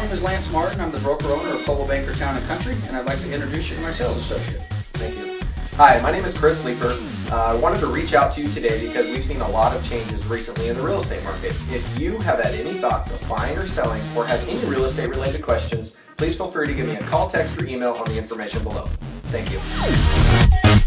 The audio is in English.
name is Lance Martin. I'm the broker owner of Coldwell Banker Town and Country, and I'd like to introduce you to my sales associate. Thank you. Hi, my name is Chris Leeper. I wanted to reach out to you today because we've seen a lot of changes recently in the real estate market. If you have had any thoughts of buying or selling or have any real estate related questions, please feel free to give me a call, text, or email on the information below. Thank you.